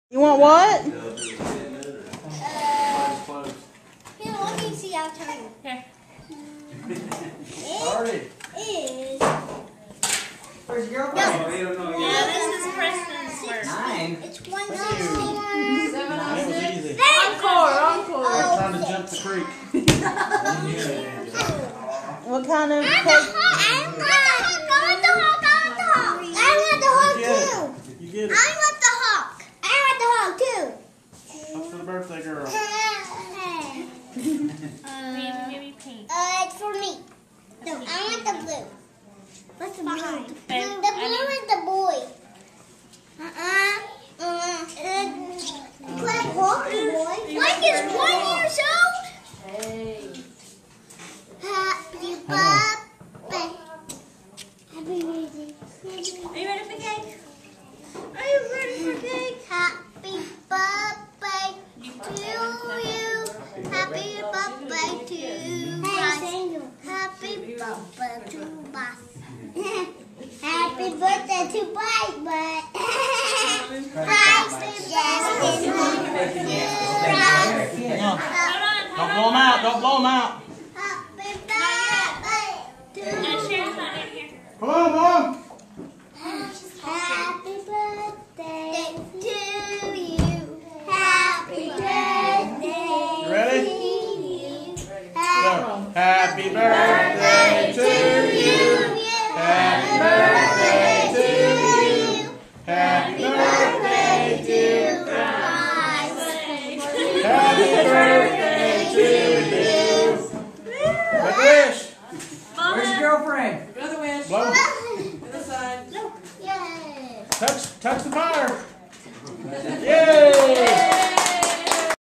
You want what? Here, let me see. I'll tell you. Here. It is. Where's your girlfriend? Yeah, this is Preston's first. 9. It's 1 That was easy. Encore. I'm trying to jump the creek. What kind of I cake? want the hawk too. You get it. I want the hawk too. What's for the birthday girl? Maybe pink. It's for me. No, I want the blue. What's the blue? The blue is the boy. Like walking boy. Mike is 1 year old. Happy birthday. Happy birthday. Are you ready for cake? Are you ready for cake? Happy birthday to you. Happy birthday to us. Happy birthday to us. Happy birthday to Bite. Hang on. Don't blow them out. Don't blow them out. Happy birthday to And Sharon's not in here. Come on, Mom. Happy birthday to you. Happy birthday. You ready? to you. Go. Happy birthday to you. Happy birthday to you. Happy birthday, dear Christ. Happy birthday to you. Make a wish. Where's your girlfriend? Blow. Yes. Touch the fire.